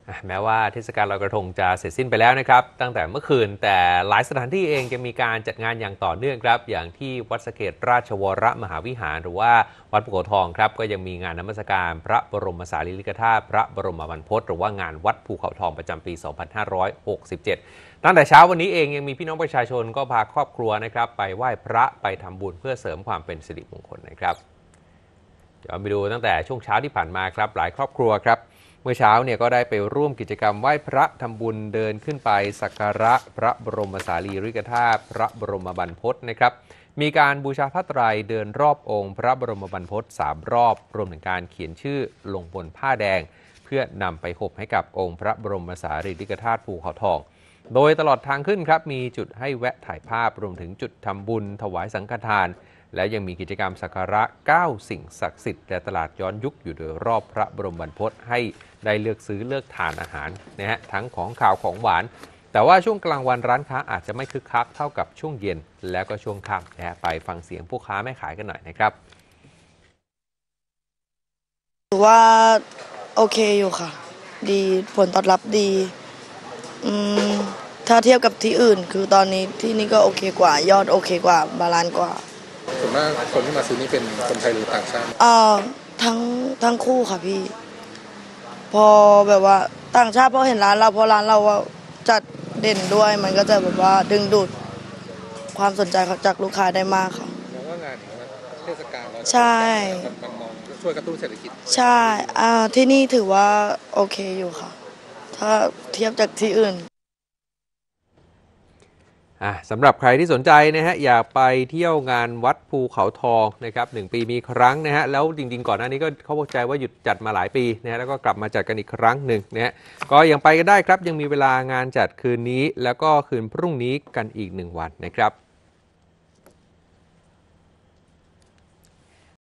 แม้ว่าเทศกาลลอยกระทงจะเสร็จสิ้นไปแล้วนะครับตั้งแต่เมื่อคืนแต่หลายสถานที่เองจะมีการจัดงานอย่างต่อเนื่องครับอย่างที่วัดสะเกษราชวรมหาวิหารหรือว่าวัดภูเขาทองครับก็ยังมีงานนมัสการพระบรมสารีริกธาตุพระบรมบรรพตหรือว่างานวัดภูเขาทองประจำปี 2567 ตั้งแต่เช้าวันนี้เองยังมีพี่น้องประชาชนก็พาครอบครัวนะครับไปไหว้พระไปทำบุญเพื่อเสริมความเป็นสิริมงคลนะครับเดี๋ยวไปดูตั้งแต่ช่วงเช้าที่ผ่านมาครับหลายครอบครัวครับเมื่อเช้าเนี่ยก็ได้ไปร่วมกิจกรรมไหว้พระทำบุญเดินขึ้นไปสักการะพระบรมสารีริกธาตุพระบรมบรรพตนะครับมีการบูชาผ้าไตรเดินรอบองค์พระบรมบรรพต3 รอบรวมถึงการเขียนชื่อลงบนผ้าแดงเพื่อนำไปห่มให้กับองค์พระบรมสารีริกธาตุภูเขาทองโดยตลอดทางขึ้นครับมีจุดให้แวะถ่ายภาพรวมถึงจุดทำบุญถวายสังฆทานและยังมีกิจกรรมสักการะ9สิ่งศักดิ์สิทธิ์และตลาดย้อนยุคอยู่โดยรอบพระบรมบรรพตให้ได้เลือกซื้อเลือกทานอาหารนะฮะทั้งของข่าวของหวานแต่ว่าช่วงกลางวันร้านค้าอาจจะไม่คึกคักเท่ากับช่วงเย็นแล้วก็ช่วงค่ำนะฮะไปฟังเสียงผู้ค้าแม่ขายกันหน่อยนะครับถือว่าโอเคอยู่ค่ะดีผลตอบรับดีถ้าเทียบกับที่อื่นคือตอนนี้ที่นี่ก็โอเคกว่ายอดโอเคกว่าบาลานซ์กว่าส่วนมากคนที่มาซื้อนี่เป็นคนไทยหรือต่างชาติทั้งคู่ค่ะพี่พอแบบว่าต่างชาติพอเห็นร้านเราเพราะร้านเราจัดเด่นด้วยมันก็จะแบบว่าดึงดูดความสนใจจากลูกค้าได้มากค่ะมองว่างานเทศกาลใช่มันมองช่วยกระตุ้นเศรษฐกิจใช่ที่นี่ถือว่าโอเคอยู่ค่ะถ้าเทียบจากที่อื่นสำหรับใครที่สนใจนะฮะอยากไปเที่ยวงานวัดภูเขาทองนะครับ1 ปีมีครั้งนะฮะแล้วจริงๆก่อนหน้านี้ก็เขาบอกใจว่าหยุดจัดมาหลายปีนะฮะแล้วก็กลับมาจัดกันอีกครั้งหนึ่งนะฮะก็ยังไปกันได้ครับยังมีเวลางานจัดคืนนี้แล้วก็คืนพรุ่งนี้กันอีก1 วันนะครับ